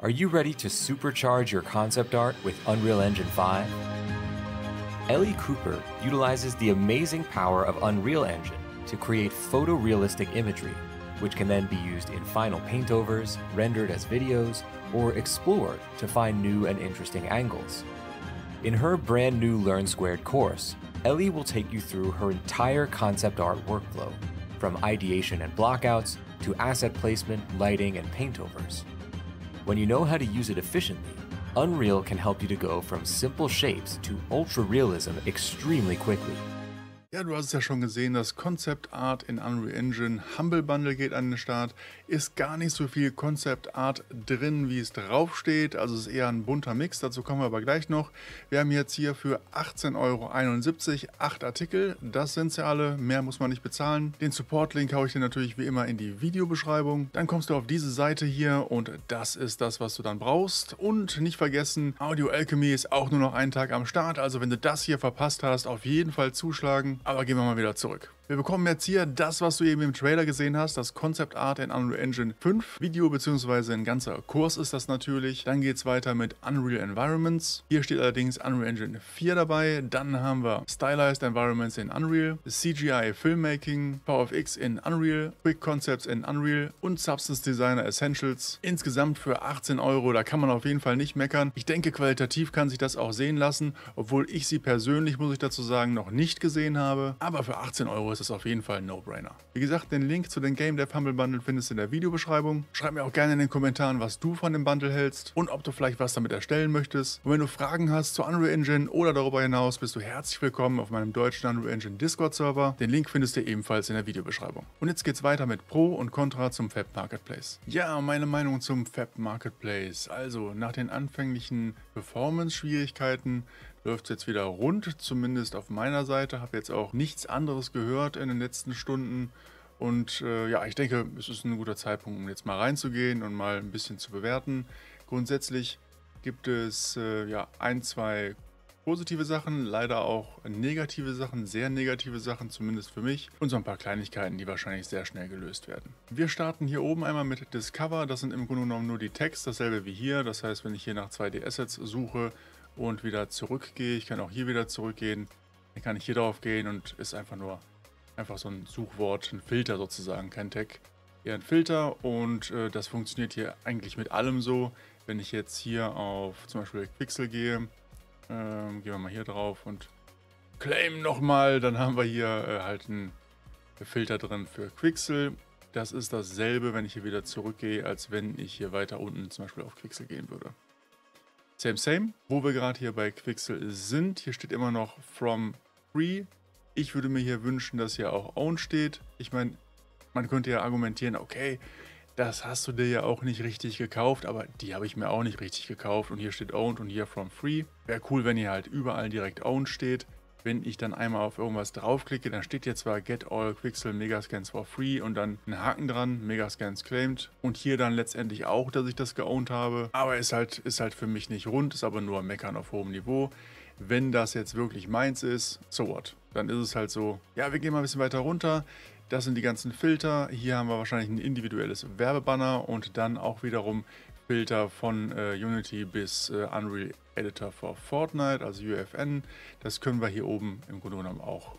Are you ready to supercharge your concept art with Unreal Engine 5? Ellie Cooper utilizes the amazing power of Unreal Engine to create photorealistic imagery, which can then be used in final paintovers, rendered as videos, or explored to find new and interesting angles. In her brand new Learn Squared course, Ellie will take you through her entire concept art workflow, from ideation and blockouts to asset placement, lighting, and paintovers. When you know how to use it efficiently, Unreal can help you to go from simple shapes to ultra realism extremely quickly. Ja, du hast es ja schon gesehen, das Concept Art in Unreal Engine Humble Bundle geht an den Start. Ist gar nicht so viel Concept Art drin, wie es draufsteht. Also es ist eher ein bunter Mix, dazu kommen wir aber gleich noch. Wir haben jetzt hier für 18,71 € 8 Artikel. Das sind sie alle, mehr muss man nicht bezahlen. Den Support-Link haue ich dir natürlich wie immer in die Videobeschreibung. Dann kommst du auf diese Seite hier und das ist das, was du dann brauchst. Und nicht vergessen, Audio Alchemy ist auch nur noch einen Tag am Start. Also wenn du das hier verpasst hast, auf jeden Fall zuschlagen. Aber gehen wir mal wieder zurück. Wir bekommen jetzt hier das, was du eben im Trailer gesehen hast, das Concept Art in Unreal Engine 5. Video bzw. ein ganzer Kurs ist das natürlich. Dann geht es weiter mit Unreal Environments. Hier steht allerdings Unreal Engine 4 dabei. Dann haben wir Stylized Environments in Unreal, CGI Filmmaking, VFX in Unreal, Quick Concepts in Unreal und Substance Designer Essentials. Insgesamt für 18 €, da kann man auf jeden Fall nicht meckern. Ich denke, qualitativ kann sich das auch sehen lassen, obwohl ich sie persönlich, muss ich dazu sagen, noch nicht gesehen habe. Aber für 18 € ist es auf jeden Fall ein No-Brainer. Wie gesagt, den Link zu den Game Dev Humble Bundle findest du in der Videobeschreibung. Schreib mir auch gerne in den Kommentaren, was du von dem Bundle hältst und ob du vielleicht was damit erstellen möchtest. Und wenn du Fragen hast zu Unreal Engine oder darüber hinaus, bist du herzlich willkommen auf meinem deutschen Unreal Engine Discord-Server. Den Link findest du ebenfalls in der Videobeschreibung. Und jetzt geht's weiter mit Pro und Contra zum Fab Marketplace. Ja, meine Meinung zum Fab Marketplace. Also, nach den anfänglichen Performance-Schwierigkeiten läuft es jetzt wieder rund, zumindest auf meiner Seite. Habe jetzt auch nichts anderes gehört in den letzten Stunden. Und ja, ich denke, es ist ein guter Zeitpunkt, um jetzt mal reinzugehen und mal ein bisschen zu bewerten. Grundsätzlich gibt es ja ein, zwei positive Sachen, leider auch negative Sachen, sehr negative Sachen, zumindest für mich. Und so ein paar Kleinigkeiten, die wahrscheinlich sehr schnell gelöst werden. Wir starten hier oben einmal mit Discover. Das sind im Grunde genommen nur die Tags, dasselbe wie hier. Das heißt, wenn ich hier nach 2D-Assets suche und wieder zurückgehe, ich kann auch hier wieder zurückgehen, dann kann ich hier drauf gehen und ist einfach so ein Suchwort, ein Filter sozusagen, kein Tag, eher ein Filter und das funktioniert hier eigentlich mit allem so. Wenn ich jetzt hier auf zum Beispiel Quixel gehe, gehen wir mal hier drauf und claim nochmal, dann haben wir hier halt einen Filter drin für Quixel. Das ist dasselbe, wenn ich hier wieder zurückgehe, als wenn ich hier weiter unten zum Beispiel auf Quixel gehen würde. Same. Wo wir gerade hier bei Quixel sind, hier steht immer noch from free. Ich würde mir hier wünschen, dass hier auch owned steht. Ich meine, man könnte ja argumentieren, okay, das hast du dir ja auch nicht richtig gekauft, aber die habe ich mir auch nicht richtig gekauft. Und hier steht owned und hier from free. Wäre cool, wenn hier halt überall direkt owned steht. Wenn ich dann einmal auf irgendwas draufklicke, dann steht hier zwar Get All Quixel Megascans for Free und dann ein Haken dran, Megascans claimed. Und hier dann letztendlich auch, dass ich das geowned habe. Aber ist halt für mich nicht rund, ist aber nur Meckern auf hohem Niveau. Wenn das jetzt wirklich meins ist, so what? Dann ist es halt so, ja, wir gehen mal ein bisschen weiter runter. Das sind die ganzen Filter. Hier haben wir wahrscheinlich ein individuelles Werbebanner und dann auch wiederum Filter von Unity bis Unreal Editor for Fortnite, also UFN. Das können wir hier oben im Grunde genommen auch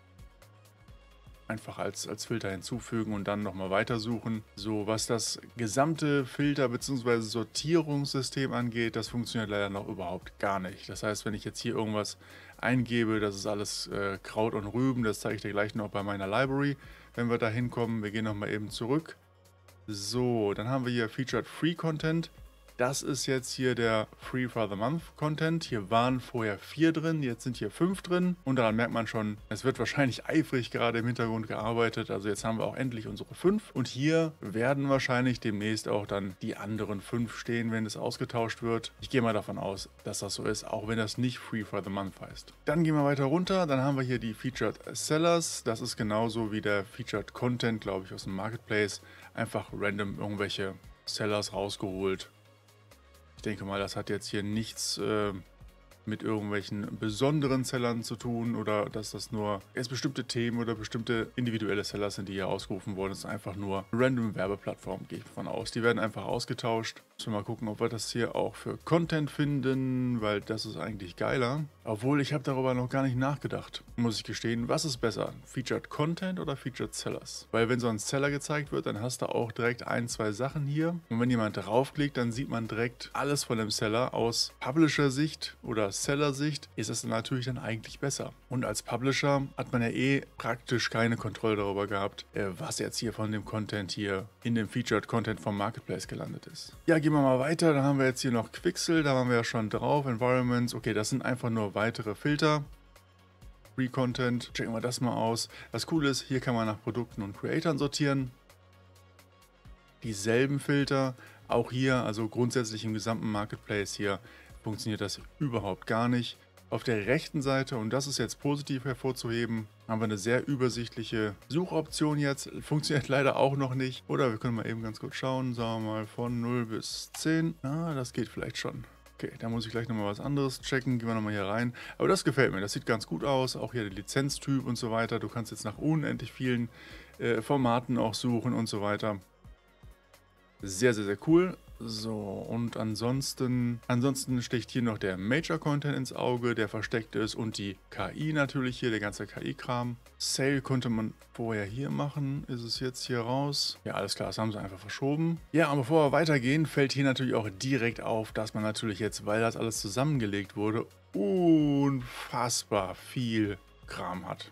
einfach als Filter hinzufügen und dann nochmal weitersuchen. So, was das gesamte Filter- bzw. Sortierungssystem angeht, das funktioniert leider noch überhaupt gar nicht. Das heißt, wenn ich jetzt hier irgendwas eingebe, das ist alles Kraut und Rüben, das zeige ich dir gleich noch bei meiner Library, wenn wir da hinkommen. Wir gehen nochmal eben zurück. So, dann haben wir hier Featured Free Content. Das ist jetzt hier der Free for the Month Content. Hier waren vorher 4 drin, jetzt sind hier 5 drin. Und daran merkt man schon, es wird wahrscheinlich eifrig gerade im Hintergrund gearbeitet. Also jetzt haben wir auch endlich unsere 5. Und hier werden wahrscheinlich demnächst auch dann die anderen 5 stehen, wenn es ausgetauscht wird. Ich gehe mal davon aus, dass das so ist, auch wenn das nicht Free for the Month heißt. Dann gehen wir weiter runter. Dann haben wir hier die Featured Sellers. Das ist genauso wie der Featured Content, glaube ich, aus dem Marketplace. Einfach random irgendwelche Sellers rausgeholt. Ich denke mal, das hat jetzt hier nichts mit irgendwelchen besonderen Sellern zu tun oder dass das nur jetzt bestimmte Themen oder bestimmte individuelle Seller sind, die hier ausgerufen wurden. Es ist einfach nur random Werbeplattformen, gehe ich davon aus. Die werden einfach ausgetauscht. Müssen wir mal gucken, ob wir das hier auch für Content finden, weil das ist eigentlich geiler. Obwohl, ich habe darüber noch gar nicht nachgedacht, muss ich gestehen. Was ist besser? Featured Content oder Featured Sellers? Weil wenn so ein Seller gezeigt wird, dann hast du auch direkt ein, zwei Sachen hier. Und wenn jemand draufklickt, dann sieht man direkt alles von dem Seller. Aus Publisher-Sicht oder Seller-Sicht ist es natürlich dann eigentlich besser. Und als Publisher hat man ja eh praktisch keine Kontrolle darüber gehabt, was jetzt hier von dem Content hier in dem Featured Content vom Marketplace gelandet ist. Ja, gehen wir mal weiter. Dann haben wir jetzt hier noch Quixel, da waren wir ja schon drauf. Environments, okay, das sind einfach nur weitere Filter. Free Content, checken wir das mal aus. Das Coole ist, hier kann man nach Produkten und Creatoren sortieren. Dieselben Filter, auch hier, also grundsätzlich im gesamten Marketplace hier, funktioniert das überhaupt gar nicht. Auf der rechten Seite, und das ist jetzt positiv hervorzuheben, haben wir eine sehr übersichtliche Suchoption jetzt. Funktioniert leider auch noch nicht. Oder wir können mal eben ganz kurz schauen, sagen wir mal von 0 bis 10. Ah, das geht vielleicht schon. Okay, da muss ich gleich nochmal was anderes checken. Gehen wir nochmal hier rein. Aber das gefällt mir. Das sieht ganz gut aus. Auch hier der Lizenztyp und so weiter. Du kannst jetzt nach unendlich vielen Formaten auch suchen und so weiter. Sehr, sehr, sehr cool. So, und ansonsten sticht hier noch der Major Content ins Auge, der versteckt ist, und die KI natürlich hier, der ganze KI-Kram. Sale konnte man vorher hier machen, ist es jetzt hier raus? Ja, alles klar, das haben sie einfach verschoben. Ja, aber bevor wir weitergehen, fällt hier natürlich auch direkt auf, dass man natürlich jetzt, weil das alles zusammengelegt wurde, unfassbar viel Kram hat.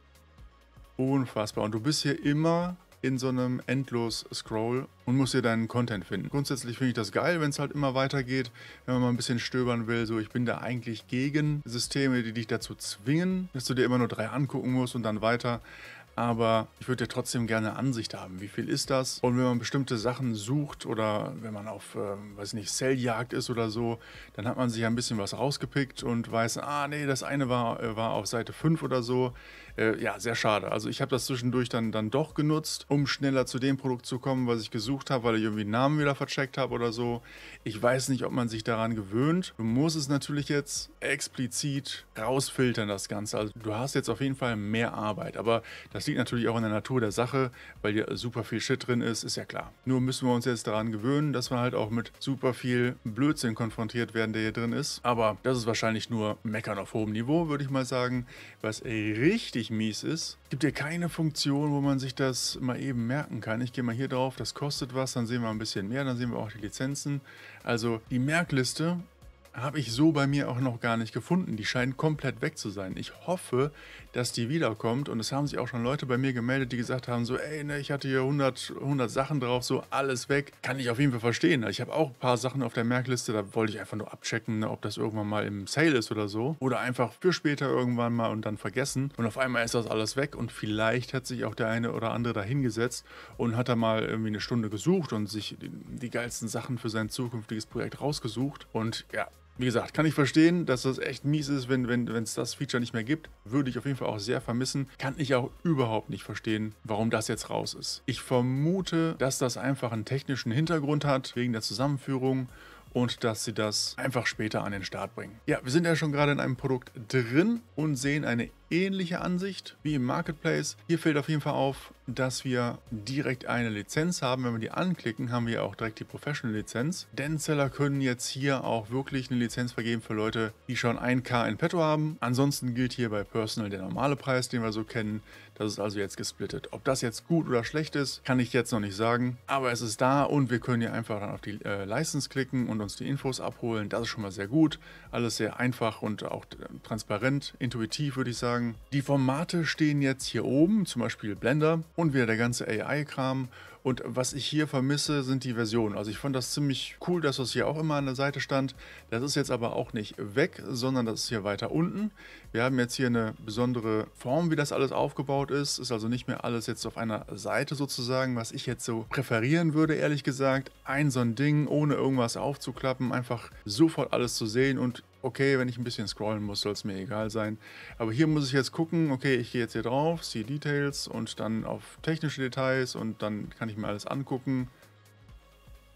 Unfassbar. Und du bist hier immer in so einem Endlos-Scroll und musst dir deinen Content finden. Grundsätzlich finde ich das geil, wenn es halt immer weitergeht, wenn man mal ein bisschen stöbern will. So, ich bin da eigentlich gegen Systeme, die dich dazu zwingen, dass du dir immer nur 3 angucken musst und dann weiter. Aber ich würde ja trotzdem gerne Ansicht haben. Wie viel ist das? Und wenn man bestimmte Sachen sucht oder wenn man auf, weiß nicht, Selljagd ist oder so, dann hat man sich ein bisschen was rausgepickt und weiß, ah nee, das eine war auf Seite 5 oder so. Ja, sehr schade. Also ich habe das zwischendurch dann doch genutzt, um schneller zu dem Produkt zu kommen, was ich gesucht habe, weil ich irgendwie einen Namen wieder vercheckt habe oder so. Ich weiß nicht, ob man sich daran gewöhnt. Du musst es natürlich jetzt explizit rausfiltern, das Ganze. Also du hast jetzt auf jeden Fall mehr Arbeit, aber das liegt natürlich auch in der Natur der Sache, weil hier super viel Shit drin ist ja klar. Nur müssen wir uns jetzt daran gewöhnen, dass wir halt auch mit super viel Blödsinn konfrontiert werden, der hier drin ist. Aber das ist wahrscheinlich nur Meckern auf hohem Niveau, würde ich mal sagen. Was richtig mies ist, gibt hier keine Funktion, wo man sich das mal eben merken kann. Ich gehe mal hier drauf, das kostet was, dann sehen wir ein bisschen mehr, dann sehen wir auch die Lizenzen. Also die Merkliste habe ich so bei mir auch noch gar nicht gefunden. Die scheint komplett weg zu sein. Ich hoffe, dass die wiederkommt, und es haben sich auch schon Leute bei mir gemeldet, die gesagt haben, so ey, ne, ich hatte hier 100 Sachen drauf, so alles weg. Kann ich auf jeden Fall verstehen. Ich habe auch ein paar Sachen auf der Merkliste, da wollte ich einfach nur abchecken, ne, ob das irgendwann mal im Sale ist oder so. Oder einfach für später irgendwann mal und dann vergessen. Und auf einmal ist das alles weg und vielleicht hat sich auch der eine oder andere da hingesetzt und hat da mal irgendwie eine Stunde gesucht und sich die geilsten Sachen für sein zukünftiges Projekt rausgesucht. Und ja, wie gesagt, kann ich verstehen, dass das echt mies ist, wenn es das Feature nicht mehr gibt. Würde ich auf jeden Fall auch sehr vermissen. Kann ich auch überhaupt nicht verstehen, warum das jetzt raus ist. Ich vermute, dass das einfach einen technischen Hintergrund hat, wegen der Zusammenführung, und dass sie das einfach später an den Start bringen. Ja, wir sind ja schon gerade in einem Produkt drin und sehen eine ähnliche Ansicht wie im Marketplace. Hier fällt auf jeden Fall auf, dass wir direkt eine Lizenz haben. Wenn wir die anklicken, haben wir auch direkt die Professional-Lizenz. Denn Seller können jetzt hier auch wirklich eine Lizenz vergeben für Leute, die schon 1K in petto haben. Ansonsten gilt hier bei Personal der normale Preis, den wir so kennen. Das ist also jetzt gesplittet. Ob das jetzt gut oder schlecht ist, kann ich jetzt noch nicht sagen. Aber es ist da und wir können hier einfach dann auf die License klicken und uns die Infos abholen. Das ist schon mal sehr gut. Alles sehr einfach und auch transparent, intuitiv, würde ich sagen. Die Formate stehen jetzt hier oben, zum Beispiel Blender und wieder der ganze AI-Kram. Und was ich hier vermisse, sind die Versionen. Also ich fand das ziemlich cool, dass das hier auch immer an der Seite stand. Das ist jetzt aber auch nicht weg, sondern das ist hier weiter unten. Wir haben jetzt hier eine besondere Form, wie das alles aufgebaut ist. Ist also nicht mehr alles jetzt auf einer Seite sozusagen, was ich jetzt so präferieren würde, ehrlich gesagt. So ein Ding, ohne irgendwas aufzuklappen, einfach sofort alles zu sehen und okay, wenn ich ein bisschen scrollen muss, soll es mir egal sein. Aber hier muss ich jetzt gucken, okay, ich gehe jetzt hier drauf, See Details und dann auf technische Details und dann kann ich mir alles angucken.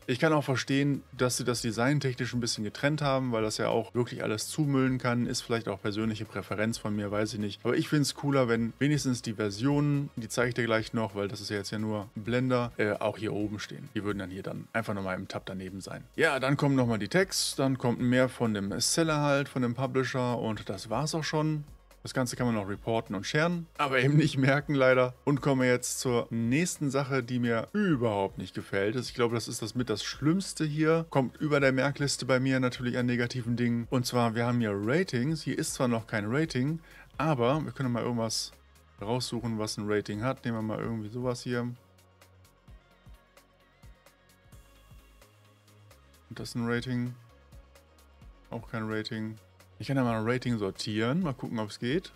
Ich kann auch verstehen, dass sie das designtechnisch ein bisschen getrennt haben, weil das ja auch wirklich alles zumüllen kann. Ist vielleicht auch persönliche Präferenz von mir, weiß ich nicht. Aber ich finde es cooler, wenn wenigstens die Versionen, die zeige ich dir gleich noch, weil das ist ja jetzt ja nur Blender, auch hier oben stehen. Die würden dann hier dann einfach nochmal im Tab daneben sein. Ja, dann kommen nochmal die Text, dann kommt mehr von dem Seller halt, von dem Publisher und das war's auch schon. Das Ganze kann man noch reporten und sharen, aber eben nicht merken leider. Und kommen wir jetzt zur nächsten Sache, die mir überhaupt nicht gefällt. Ich glaube, das ist das Schlimmste hier. Kommt über der Merkliste bei mir natürlich an negativen Dingen. Und zwar, wir haben hier Ratings. Hier ist zwar noch kein Rating, aber wir können mal irgendwas raussuchen, was ein Rating hat. Nehmen wir mal irgendwie sowas hier. Und das ist ein Rating. Auch kein Rating. Ich kann ja mal ein Rating sortieren. Mal gucken, ob es geht.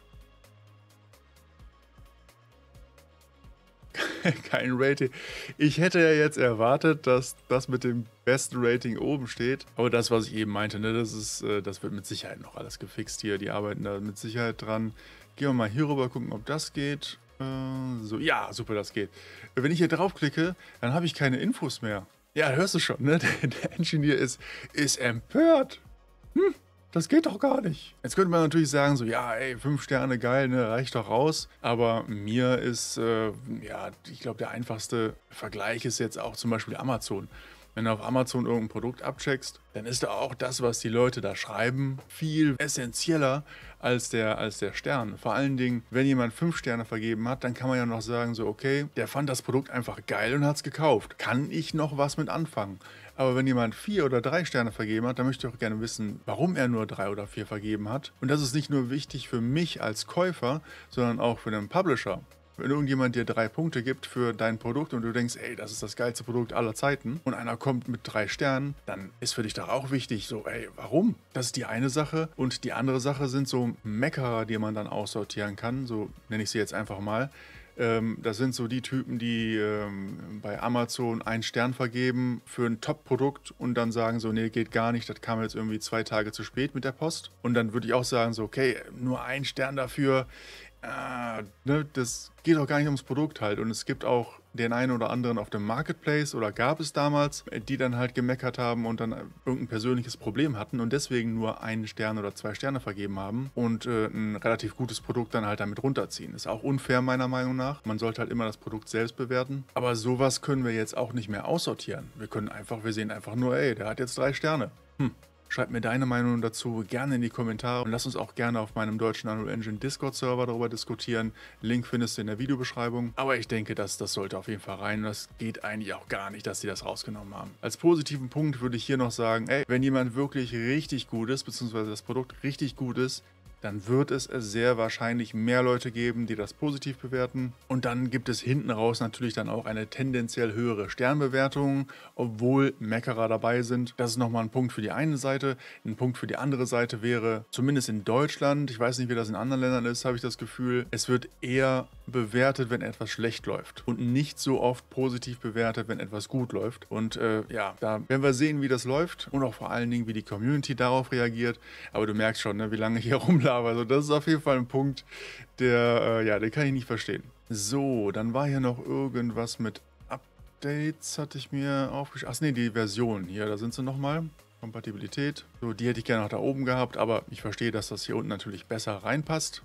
Kein Rating. Ich hätte ja jetzt erwartet, dass das mit dem besten Rating oben steht. Aber das, was ich eben meinte, ne, das wird mit Sicherheit noch alles gefixt hier. Die arbeiten da mit Sicherheit dran. Gehen wir mal hier rüber, gucken, ob das geht. So, ja, super, das geht. Wenn ich hier draufklicke, dann habe ich keine Infos mehr. Ja, hörst du schon, ne? Der Engineer ist empört. Das geht doch gar nicht. Jetzt könnte man natürlich sagen, so, ja, ey, 5 Sterne, geil, ne, reicht doch raus. Aber mir ist, ja, ich glaube, der einfachste Vergleich ist jetzt auch zum Beispiel Amazon. Wenn du auf Amazon irgendein Produkt abcheckst, dann ist da auch das, was die Leute da schreiben, viel essentieller als der Stern. Vor allen Dingen, wenn jemand 5 Sterne vergeben hat, dann kann man ja noch sagen, so, okay, der fand das Produkt einfach geil und hat es gekauft. Kann ich noch was mit anfangen? Aber wenn jemand 4 oder 3 Sterne vergeben hat, dann möchte ich auch gerne wissen, warum er nur 3 oder 4 vergeben hat. Und das ist nicht nur wichtig für mich als Käufer, sondern auch für den Publisher. Wenn irgendjemand dir 3 Punkte gibt für dein Produkt und du denkst, ey, das ist das geilste Produkt aller Zeiten und einer kommt mit 3 Sternen, dann ist für dich doch auch wichtig, so, ey, warum? Das ist die eine Sache. Und die andere Sache sind so Meckerer, die man dann aussortieren kann, so nenne ich sie jetzt einfach mal. Das sind so die Typen, die bei Amazon 1 Stern vergeben für ein Top-Produkt und dann sagen so, nee, geht gar nicht, das kam jetzt irgendwie 2 Tage zu spät mit der Post. Und dann würde ich auch sagen so, okay, nur 1 Stern dafür, ne, das geht auch gar nicht ums Produkt halt. Und es gibt auch den einen oder anderen auf dem Marketplace oder gab es damals, die dann halt gemeckert haben und dann irgendein persönliches Problem hatten und deswegen nur 1 Stern oder 2 Sterne vergeben haben und ein relativ gutes Produkt dann halt damit runterziehen. Ist auch unfair meiner Meinung nach. Man sollte halt immer das Produkt selbst bewerten. Aber sowas können wir jetzt auch nicht mehr aussortieren. Wir sehen einfach nur, ey, der hat jetzt 3 Sterne. Schreib mir deine Meinung dazu gerne in die Kommentare und lass uns auch gerne auf meinem deutschen Unreal Engine Discord-Server darüber diskutieren. Link findest du in der Videobeschreibung. Aber ich denke, das sollte auf jeden Fall rein. Und das geht eigentlich auch gar nicht, dass sie das rausgenommen haben. Als positiven Punkt würde ich hier noch sagen, ey, wenn jemand wirklich richtig gut ist, beziehungsweise das Produkt richtig gut ist, dann wird es sehr wahrscheinlich mehr Leute geben, die das positiv bewerten. Und dann gibt es hinten raus natürlich dann auch eine tendenziell höhere Sternbewertung, obwohl Meckerer dabei sind. Das ist nochmal ein Punkt für die eine Seite. Ein Punkt für die andere Seite wäre, zumindest in Deutschland, ich weiß nicht, wie das in anderen Ländern ist, habe ich das Gefühl, es wird eher bewertet, wenn etwas schlecht läuft und nicht so oft positiv bewertet, wenn etwas gut läuft. Und ja, da werden wir sehen, wie das läuft und auch vor allen Dingen, wie die Community darauf reagiert. Aber du merkst schon, ne, wie lange ich hier rumlabe. Also das ist auf jeden Fall ein Punkt, den kann ich nicht verstehen. So, dann war hier noch irgendwas mit Updates, hatte ich mir aufgeschrieben. Ach nee, die Version hier, da sind sie nochmal. Kompatibilität. So, die hätte ich gerne noch da oben gehabt, aber ich verstehe, dass das hier unten natürlich besser reinpasst.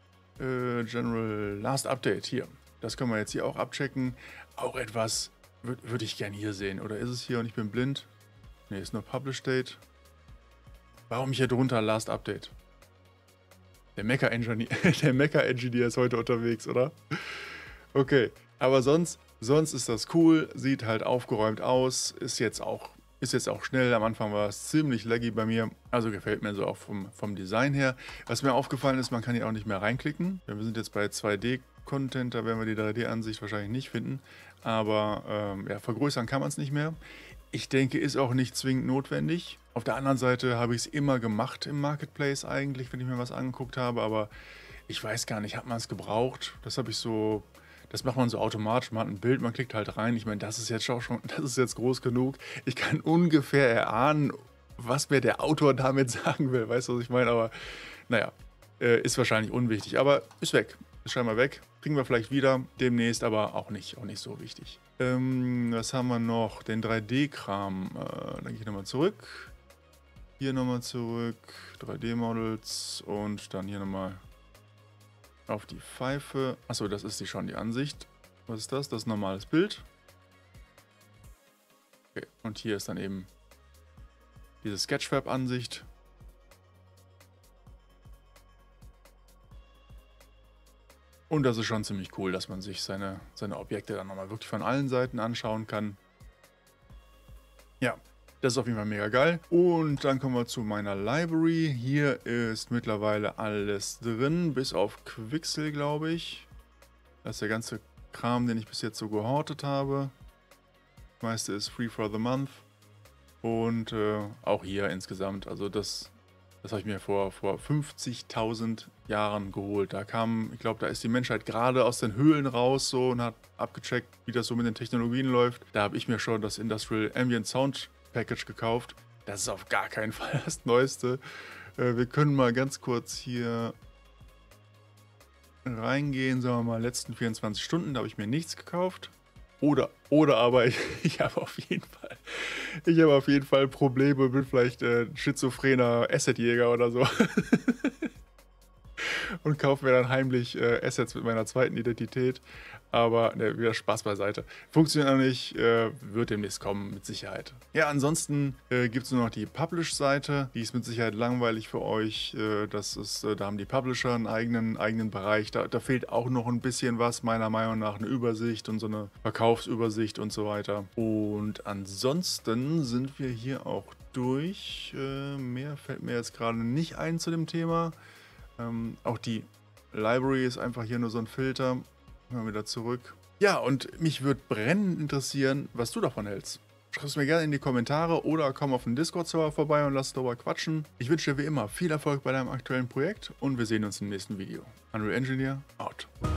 General Last Update hier. Das können wir jetzt hier auch abchecken. Auch etwas würde ich gerne hier sehen. Oder ist es hier und ich bin blind? Ne, ist nur Publish Date. Warum hier drunter Last Update? Der Mecha-Engineer ist heute unterwegs, oder? Okay, aber sonst ist das cool, sieht halt aufgeräumt aus, ist jetzt auch schnell. Am Anfang war es ziemlich laggy bei mir, also gefällt mir so auch vom Design her. Was mir aufgefallen ist, man kann hier auch nicht mehr reinklicken. Wir sind jetzt bei 2D-Content, da werden wir die 3D-Ansicht wahrscheinlich nicht finden, aber ja, vergrößern kann man es nicht mehr. Ich denke, ist auch nicht zwingend notwendig. Auf der anderen Seite habe ich es immer gemacht im Marketplace eigentlich, wenn ich mir was angeguckt habe, aber ich weiß gar nicht, hat man es gebraucht? Das macht man so automatisch, man hat ein Bild, man klickt halt rein. Ich meine, das ist jetzt groß genug. Ich kann ungefähr erahnen, was mir der Autor damit sagen will. Weißt du, was ich meine? Aber naja, ist wahrscheinlich unwichtig, aber ist weg. Ist scheinbar weg. Kriegen wir vielleicht wieder demnächst, aber auch nicht so wichtig. Was haben wir noch? Den 3D-Kram. Dann gehe ich nochmal zurück. Hier nochmal zurück. 3D-Models. Und dann hier nochmal auf die Pfeife. Achso, das ist schon die Ansicht. Was ist das? Das ist ein normales Bild. Okay. Und hier ist dann eben diese Sketchfab-Ansicht. Und das ist schon ziemlich cool, dass man sich seine Objekte dann nochmal wirklich von allen Seiten anschauen kann. Ja, das ist auf jeden Fall mega geil. Und dann kommen wir zu meiner Library. Hier ist mittlerweile alles drin, bis auf Quixel, glaube ich. Das ist der ganze Kram, den ich bis jetzt so gehortet habe. Das meiste ist Free for the Month. Und auch hier insgesamt, also das habe ich mir vor 50.000 Jahren geholt. Da kam, ich glaube, da ist die Menschheit gerade aus den Höhlen raus so und hat abgecheckt, wie das so mit den Technologien läuft. Da habe ich mir schon das Industrial Ambient Sound Package gekauft. Das ist auf gar keinen Fall das Neueste. Wir können mal ganz kurz hier reingehen, sagen wir mal, letzten 24 Stunden, da habe ich mir nichts gekauft. Oder aber ich habe auf jeden Fall Probleme mit vielleicht schizophrener Assetjäger oder so. Und kaufe mir dann heimlich Assets mit meiner zweiten Identität. Aber ne, wieder Spaß beiseite. Funktioniert noch nicht, wird demnächst kommen, mit Sicherheit. Ja, ansonsten gibt es nur noch die Publish-Seite. Die ist mit Sicherheit langweilig für euch. Da haben die Publisher einen eigenen Bereich. Da fehlt auch noch ein bisschen was, meiner Meinung nach, eine Übersicht und so eine Verkaufsübersicht und so weiter. Und ansonsten sind wir hier auch durch. Mehr fällt mir jetzt gerade nicht ein zu dem Thema. Auch die Library ist einfach hier nur so ein Filter. Mal wieder zurück. Ja, und mich würde brennend interessieren, was du davon hältst. Schreib es mir gerne in die Kommentare oder komm auf den Discord-Server vorbei und lass darüber quatschen. Ich wünsche dir wie immer viel Erfolg bei deinem aktuellen Projekt und wir sehen uns im nächsten Video. Unreal Engineer, out.